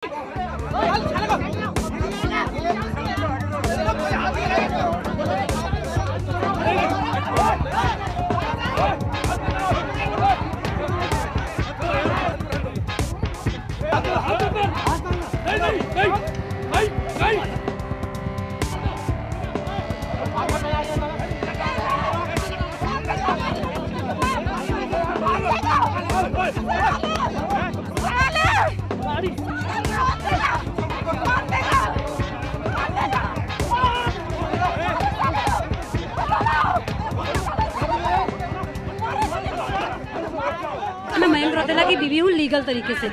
मैं मयंक रौतेला की बीवी हूँ लीगल तरीके से।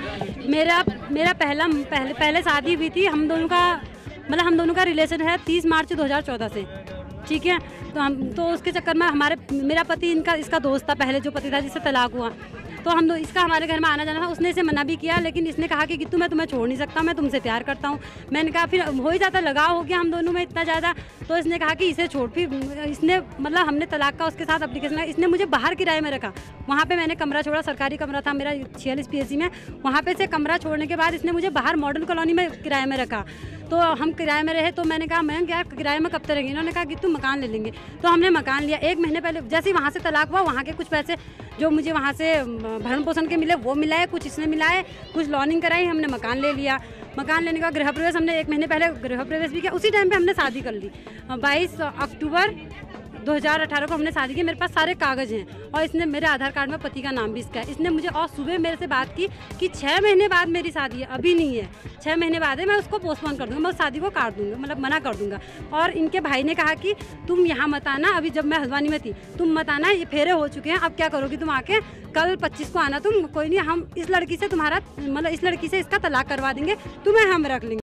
मेरा पहले शादी हुई थी। हम दोनों का रिलेशन है 30 मार्च 2014 से, ठीक है। तो उसके चक्कर में मेरा पति इसका दोस्त था, पहले जो पति था जिससे तलाक हुआ, तो इसका हमारे घर में आना जाना था। उसने इसे मना भी किया, लेकिन इसने कहा कि गित्तू मैं तुम्हें छोड़ नहीं सकता, मैं तुमसे प्यार करता हूँ। मैंने कहा फिर हो ही जाता, लगाव हो गया हम दोनों में इतना ज़्यादा। तो इसने कहा कि इसे छोड़। फिर इसने हमने तलाक का उसके साथ एप्लीकेशन लगाया। इसने मुझे बाहर किराए में रखा। वहाँ पे मैंने कमरा छोड़ा, सरकारी कमरा था मेरा 46 PSC में। वहाँ पे से कमरा छोड़ने के बाद इसने मुझे बाहर मॉडर्न कॉलोनी में किराए में रखा। तो हम किराए में रहे। तो मैंने कहा मैं यार किराए में कब तक रहेंगे। इन्होंने कहा कि तुम मकान ले लेंगे। तो हमने मकान लिया। 1 महीने पहले जैसे ही वहाँ से तलाक हुआ, वहाँ के कुछ पैसे जो मुझे वहाँ से भरण पोषण के मिले वो मिलाए, कुछ इसने मिलाए, कुछ लॉनिंग कराई, हमने मकान ले लिया। मकान लेने का गृह प्रवेश हमने 1 महीने पहले गृह प्रवेश भी किया। उसी टाइम पे हमने शादी कर ली। 22 अक्टूबर 2018 को हमने शादी की। मेरे पास सारे कागज़ हैं और इसने मेरे आधार कार्ड में पति का नाम भी इसका है। इसने मुझे और सुबह मेरे से बात की कि 6 महीने बाद मेरी शादी है, अभी नहीं है, 6 महीने बाद है, मैं उसको पोस्टपोन कर दूँगा, मैं उस शादी को काट दूँगा, मना कर दूँगा। और इनके भाई ने कहा कि तुम यहाँ मत आना, अभी जब मैं हल्द्वानी में थी तुम मत आना, ये फेरे हो चुके हैं, अब क्या करोगी तुम आके, कल 25 को आना तुम, कोई नहीं, हम इस लड़की से इसका तलाक करवा देंगे, तुम्हें हम रख लेंगे।